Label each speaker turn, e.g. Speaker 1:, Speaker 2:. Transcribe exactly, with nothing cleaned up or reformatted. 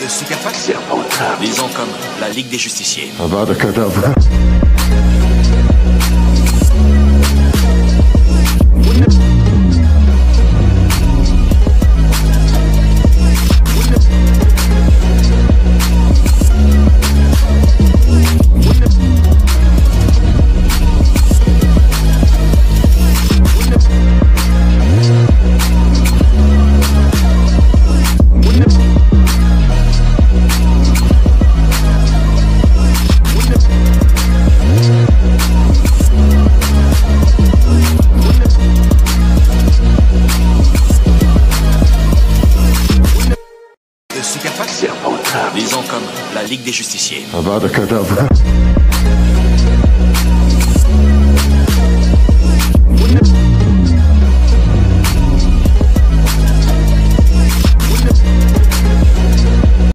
Speaker 1: Le Superfax,
Speaker 2: Serpentard.
Speaker 1: disons comme la Ligue des Justiciers.
Speaker 2: Avada Kedavra.
Speaker 1: Le Superfax,
Speaker 2: Serpentard.
Speaker 1: disons comme la Ligue des Justiciers.
Speaker 2: Avada Kedavra.